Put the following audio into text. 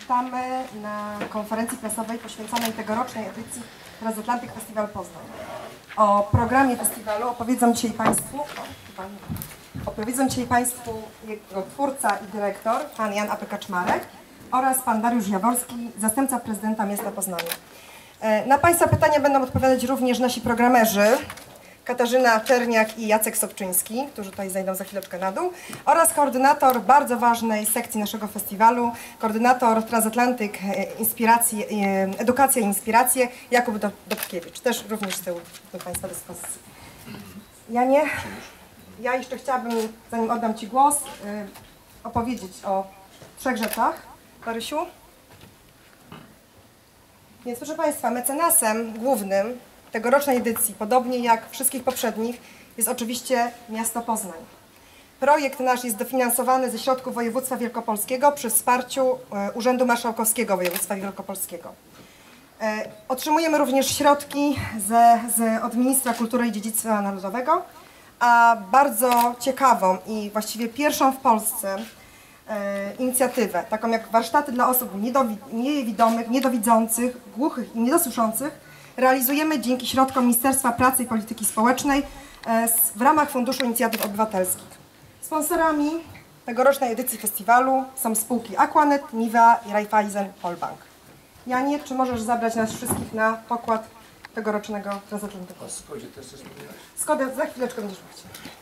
Witamy na konferencji prasowej poświęconej tegorocznej edycji Transatlantic Festival Poznań. O programie festiwalu opowiedzą dzisiaj Państwu jego twórca i dyrektor, pan Jan A.P. Kaczmarek oraz pan Dariusz Jaworski, zastępca prezydenta miasta Poznania. Na Państwa pytania będą odpowiadać również nasi programerzy, Katarzyna Czerniak i Jacek Sobczyński, którzy tutaj zejdą za chwileczkę na dół, oraz koordynator bardzo ważnej sekcji naszego festiwalu, koordynator Transatlantic Edukacja i Inspiracje, Jakub Dobkiewicz, też również z tyłu do Państwa dyspozycji. Janie, ja jeszcze chciałabym, zanim oddam Ci głos, opowiedzieć o 3 rzeczach. Marysiu? Więc proszę Państwa, mecenasem głównym tegorocznej edycji, podobnie jak wszystkich poprzednich, jest oczywiście miasto Poznań. Projekt nasz jest dofinansowany ze środków województwa wielkopolskiego przy wsparciu Urzędu Marszałkowskiego Województwa Wielkopolskiego. Otrzymujemy również środki od Ministra Kultury i Dziedzictwa Narodowego, a bardzo ciekawą i właściwie pierwszą w Polsce inicjatywę, taką jak warsztaty dla osób niewidomych, niedowidzących, głuchych i niedosłyszących, realizujemy dzięki środkom Ministerstwa Pracy i Polityki Społecznej w ramach Funduszu Inicjatyw Obywatelskich. Sponsorami tegorocznej edycji festiwalu są spółki Aquanet, Nivea i Raiffeisen Polbank. Janie, czy możesz zabrać nas wszystkich na pokład tegorocznego Transatlantyku? O Skodzie też coś mówiłaś? Skodę za chwileczkę będziesz mówić.